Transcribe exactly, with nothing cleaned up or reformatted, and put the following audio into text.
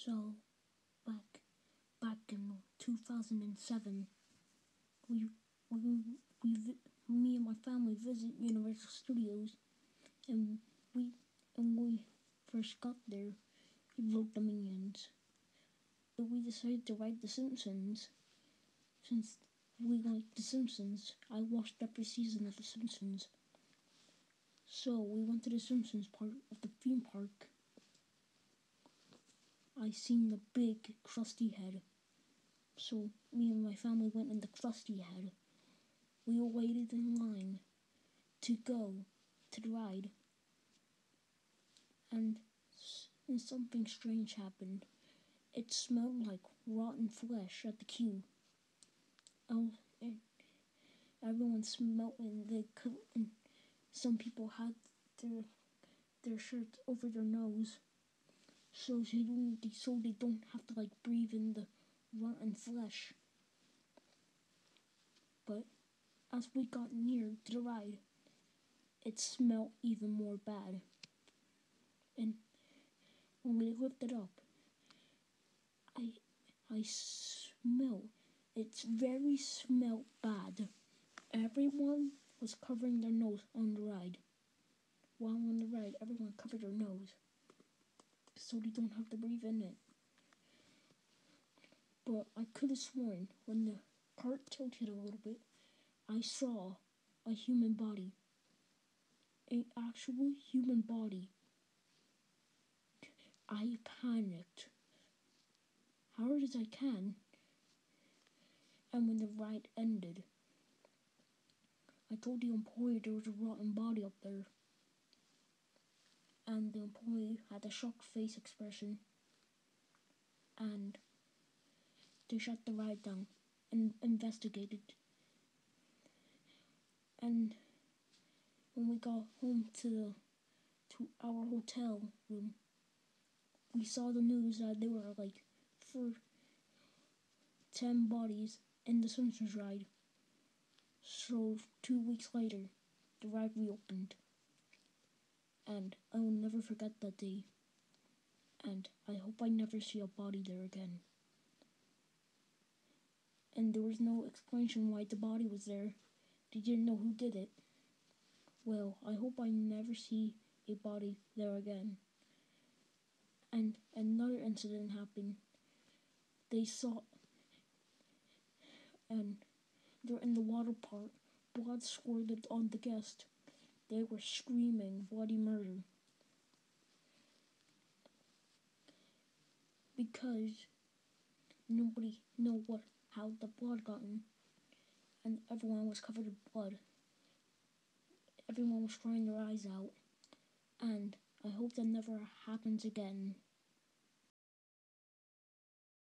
So, back back in two thousand seven, we we we me and my family visit Universal Studios, and we and we first got there, we wrote the Minions, but we decided to write The Simpsons. Since we like The Simpsons, I watched every season of The Simpsons. So we went to the Simpsons part of the theme park. I seen the big Krusty head. So me and my family went in the Krusty head. We all waited in line to go to the ride. And, and something strange happened. It smelled like rotten flesh at the queue. Oh, and everyone smelled and they could, and some people had their their shirts over their nose, so they don't so they don't have to like breathe in the rotten flesh. But as we got near to the ride, it smelled even more bad. And when we lifted up, I I smell it's very smelled bad. Everyone was covering their nose on the ride. While on the ride, everyone covered their nose so they don't have to breathe in it. But I could have sworn when the cart tilted a little bit, I saw a human body. An actual human body. I panicked hard as I can. And when the ride ended, I told the employee there was a rotten body up there. And the employee had a shocked face expression. And they shut the ride down and investigated. And when we got home to the, to our hotel room, we saw the news that there were like for ten bodies in the Simpsons ride. So two weeks later, the ride reopened. And I will never forget that day. And I hope I never see a body there again. And there was no explanation why the body was there. They didn't know who did it. Well, I hope I never see a body there again. And another incident happened. They saw, and they're in the water park. Blood squirted on the guest. They were screaming bloody murder. Because nobody knew what how the blood got in, and everyone was covered in blood. Everyone was crying their eyes out, and I hope that never happens again.